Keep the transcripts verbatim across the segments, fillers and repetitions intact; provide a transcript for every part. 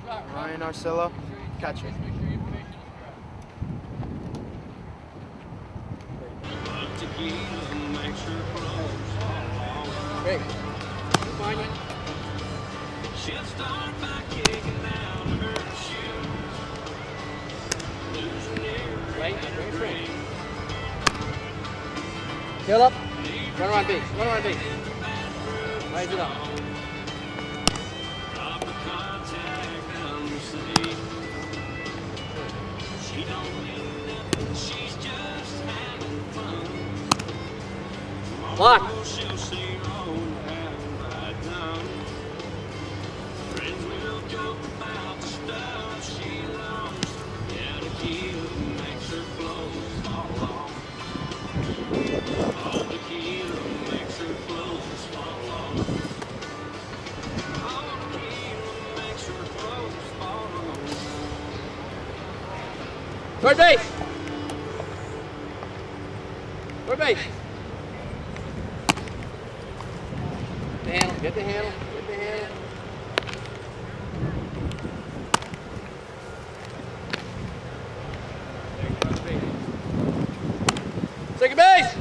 Ryan Arcillo, catcher. Great. She'll start by kicking down her shoes, losing every Right, right, right. Fill up. Run around base. Run around base. Rise it up. drop the contact on the city. She don't mean nothing, she's just having fun. Lock. Oh, she'll see wrong and right down. Friends will joke about the stuff she loves. Yeah, the tequila makes her clothes fall off. Oh, the tequila makes her clothes fall off. Oh, the tequila makes her clothes fall off. Third base. Third base. The handle. Get the handle. Get the handle. Second base.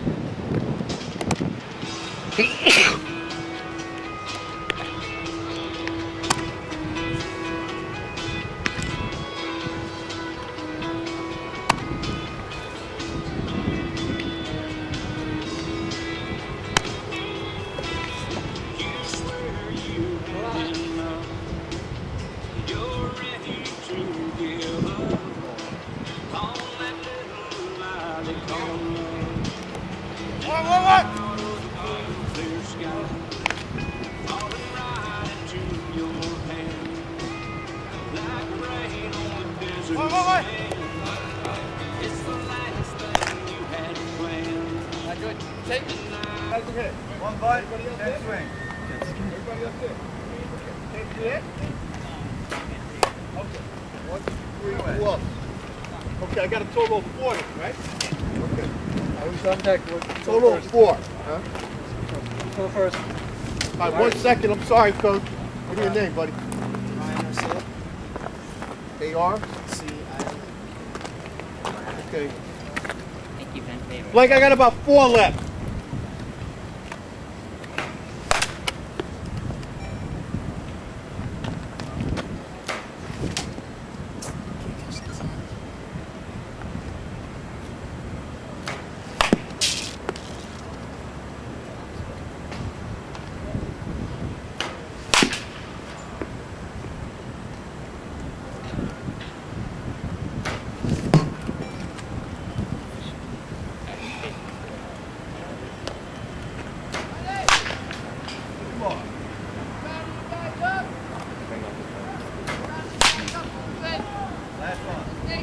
You swear you didn't know. You're ready to give up on that little lie they call love. What, what, what? Out of the clear sky, falling right into your hand, like rain on the desert What, what, what? sand. It's the last thing you had planned. Not good. Take it. How's the hit? One bud, ten swing. Everybody up there. Take the hit. Okay. One, three, four. Okay, I got a total of forty, right? Okay. I was on deck. Total of four. Huh? Go first. All right, one second. I'm sorry, Coach. What is your name, buddy? Ryan Arcillo. A R? C I L. Okay. Thank you, Ben. Favorite. Blake, I got about four left. Last one.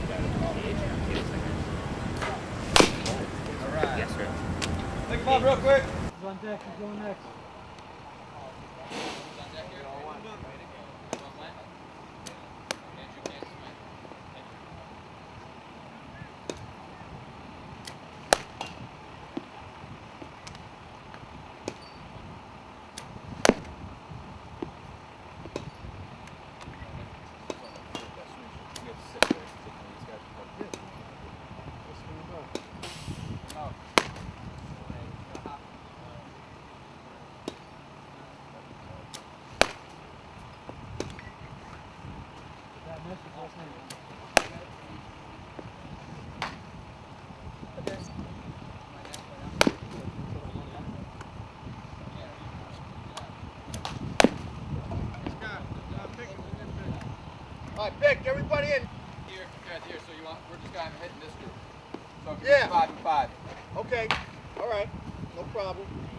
All right. Yes, sir. Pick him up real quick. He's on deck. He's going next. All right, pick everybody in. Here, yeah, here. So you want? We're just kind of hitting this group. So if Yeah. five and five. Okay. All right. No problem.